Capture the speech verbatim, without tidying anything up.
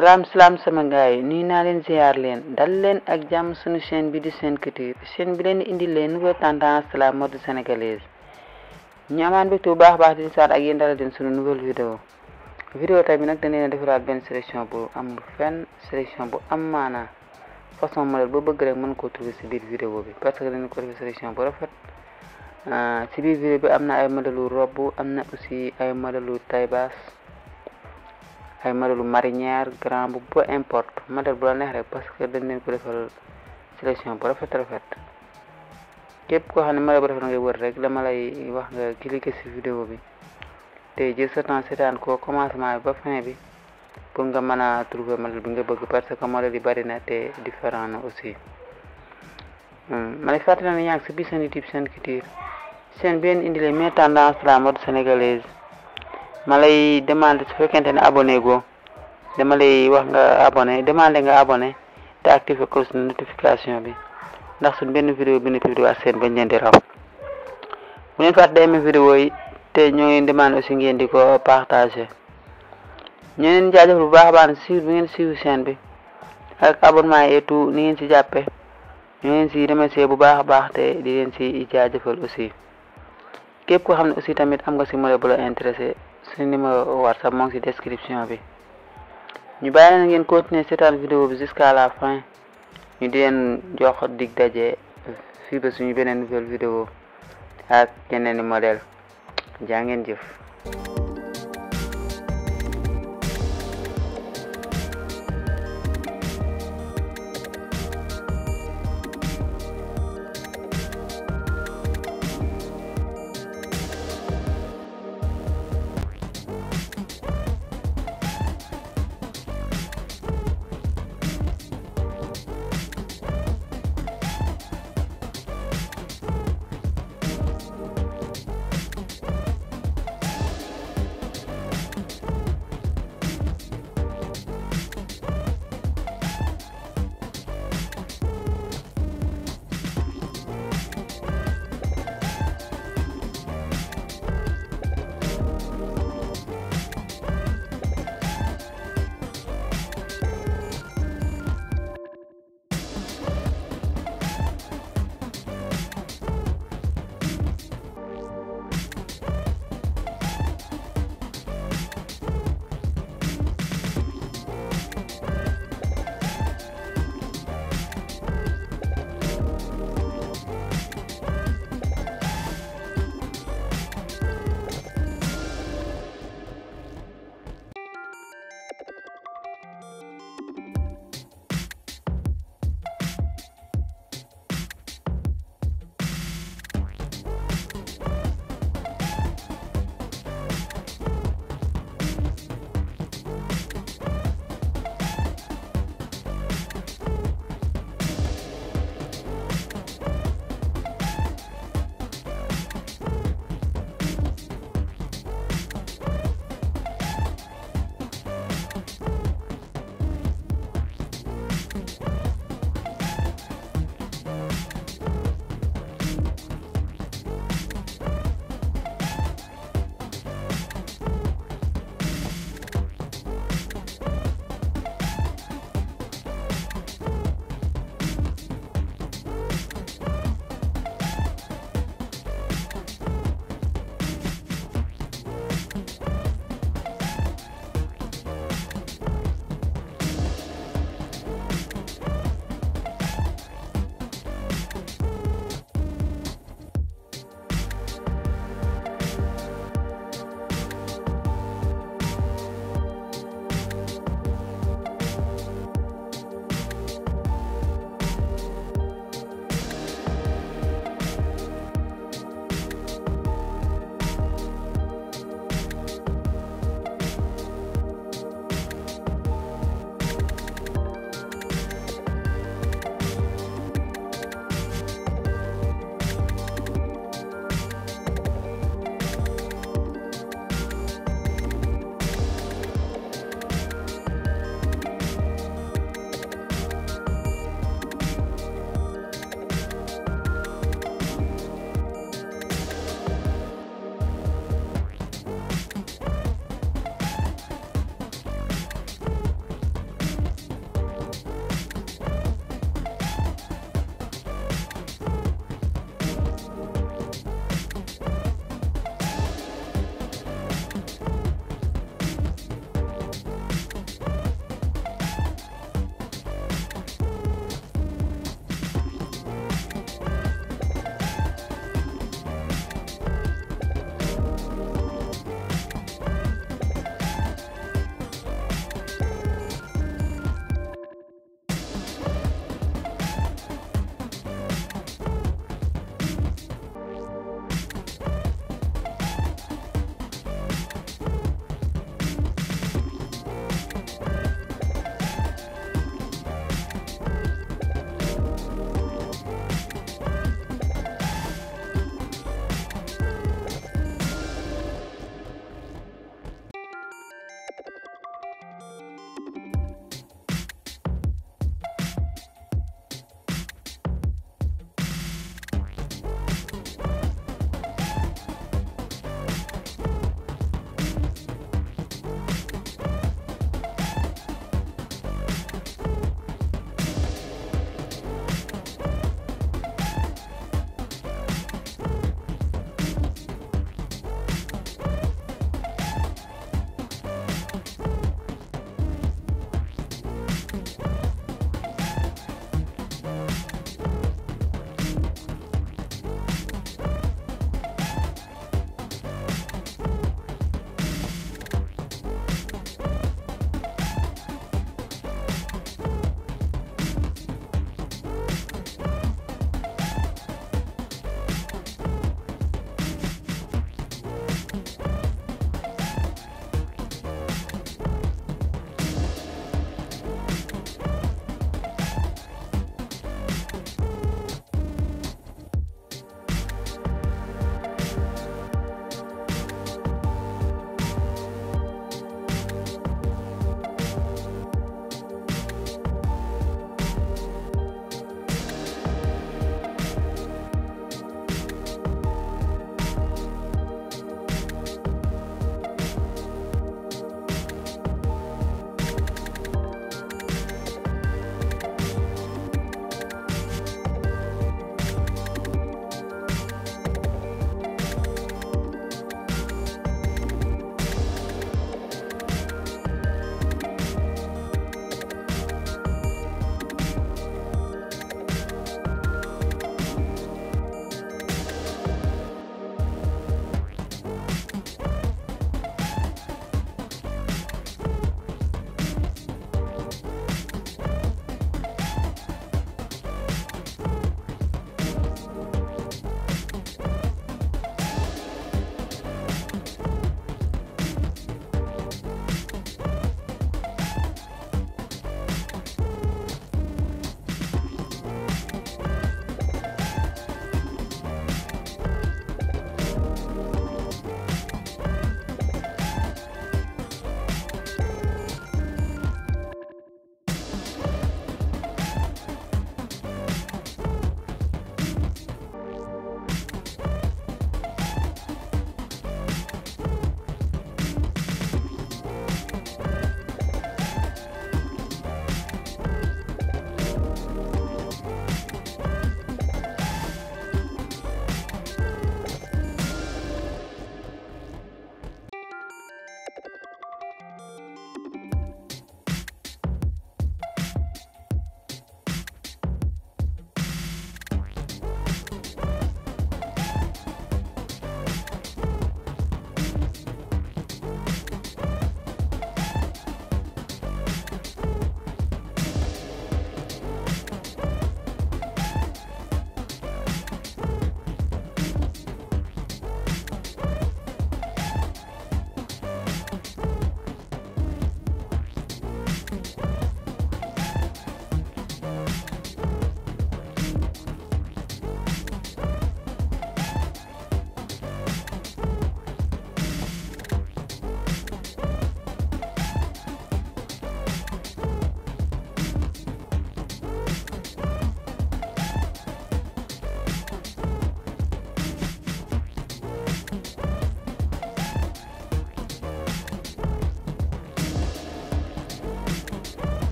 Salam salam sama gaay nuyu naa leen ziar leen dal leen ak jàmm sunu chaîne bi di S'en Couture chaîne bi leen indi leen nouvelle tendance de la mode sénégalaise ñu amaan mbégte bu baax baax di saat ak yéen dalal leen sunu nouvelle vidéo vidéo tay bi nag dañ leen defaraat benn sélection bu amul fenn sélection bu am maanaa façon modèle boo bëgg rek mën koo trouver ci biir vidéo bi parce que dañu ko defee sélection bu rafet ci biir vidéo bi am na ay modèlu robe am na aussi ay modèlu taille basse ay modèlu marinière grand bu peu importe modèle bu la neex rek parce que dañ leen ko defal sélection bu rafet rafet képp koo xam ne modèle bu rafet ngay wër rek dama lay wax nga cliquer ci vidéo bi te jël sa temps seetaan ko commencement bi ba fin bi pour nga mën a trouver modèle bi nga bëgg parce que modèle yi bari na te différent na aussi ma lay fàttali ne yaa ngi ci biir seen YouTube S'en Couture seen benn indi les meilleures tendances de la mode sénégalaise ma lay demandé su fekkente ne abonné go dama lay wax nga abonné demandé nga abonné te activé cloche de notification bi ndax suñ benn vidéo bi ñu publié ak seen bañ leen di raw bu leen fàtte aimé vidéo yi te ñoo ngi demandé aussi ngeen di ko partagé ñoo leen jaajëfal bu baax a baax suivre bi ngeen suivre chaîne bi ak abonnement et tout ni ngeen ci jàppe ñoo leen ci remercier bu baax a baax te di leen ci jaajëfal aussi képp koo xam ne aussi tamit am nga ci modèle bu la intéressé suñu numéro WhatsApp moo ngi ci description bi ñu bàyyi leen ngeen continuer seetaan vidéo bi jusqu'à la fin ñu di leen jox dig daje fii ba suñu beneen nouvelle vidéo ak yeneen i modèle jaa ngeen jëf